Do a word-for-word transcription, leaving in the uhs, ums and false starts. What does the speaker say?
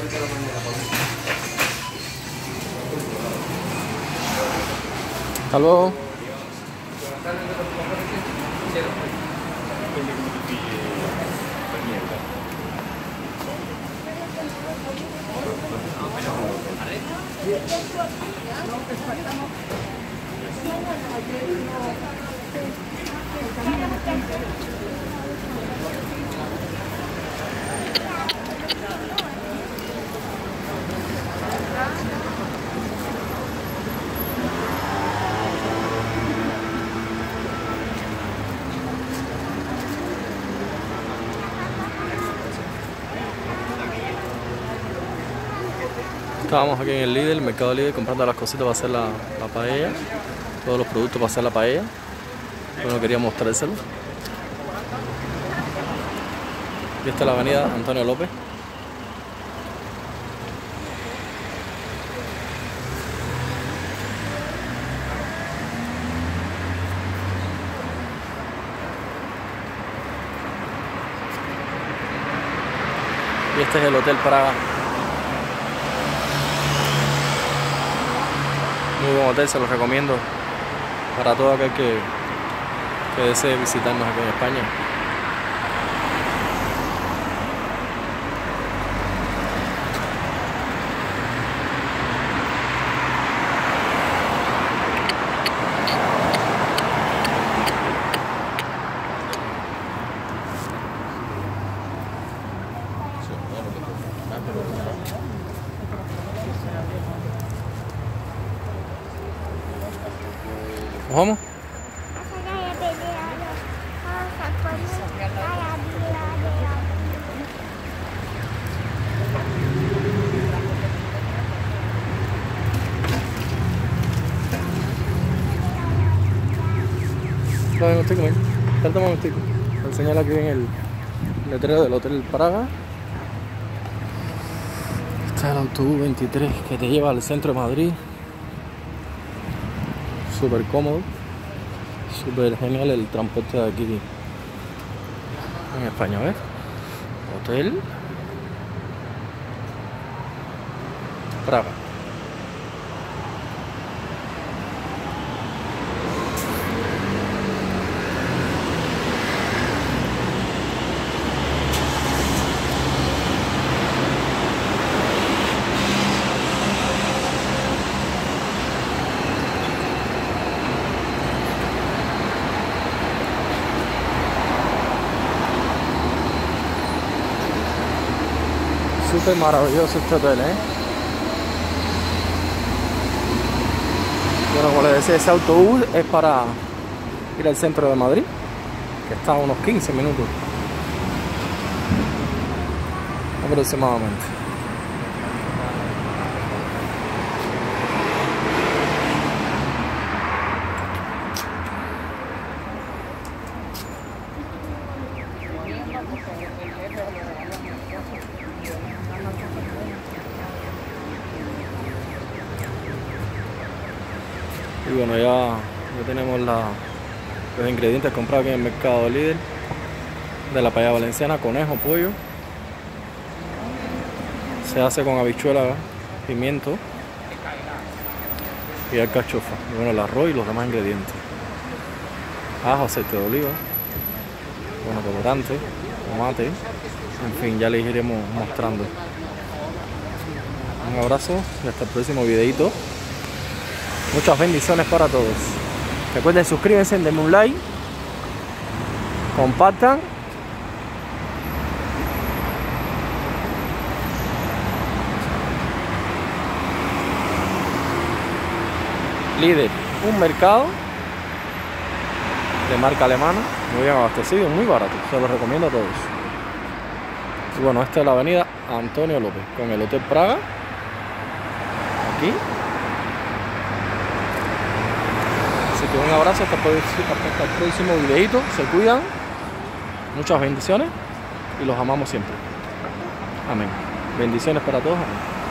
Hasta luego. Estábamos aquí en el Lidl, el mercado Lidl, comprando las cositas para hacer la, la paella, todos los productos para hacer la paella. Bueno, quería mostrárselo. Y esta es la avenida Antonio López. Y este es el Hotel Praga. Muy buen hotel, se los recomiendo para todo aquel que, que desee visitarnos aquí en España. ¿Nos vamos? No, no estoy comiendo. Espérate un momentico. Voy a enseñar aquí en el letrero del Hotel Praga. Este es el autobús veintitrés que te lleva al centro de Madrid. Súper cómodo, súper genial el transporte de aquí en España, ¿ves? Hotel Praga. Súper maravilloso este hotel, ¿eh? Bueno, como les decía, ese autobús es para ir al centro de Madrid, que está a unos quince minutos aproximadamente. Y bueno, ya, ya tenemos la, los ingredientes comprados aquí en el mercado Lidl de la paella valenciana: conejo, pollo. Se hace con habichuela, pimiento y alcachofa. Y bueno, el arroz y los demás ingredientes: ajo, aceite de oliva, bueno, colorante, tomate, en fin, ya les iremos mostrando. Un abrazo y hasta el próximo videito. Muchas bendiciones para todos. Recuerden, suscríbanse, denme un like, compartan. Lidl, un mercado de marca alemana, muy bien abastecido, muy barato, se los recomiendo a todos. Y bueno, esta es la avenida Antonio López con el Hotel Praga aquí. Así que un abrazo, hasta el próximo videito, se cuidan, muchas bendiciones y los amamos siempre. Amén. Bendiciones para todos. Amén.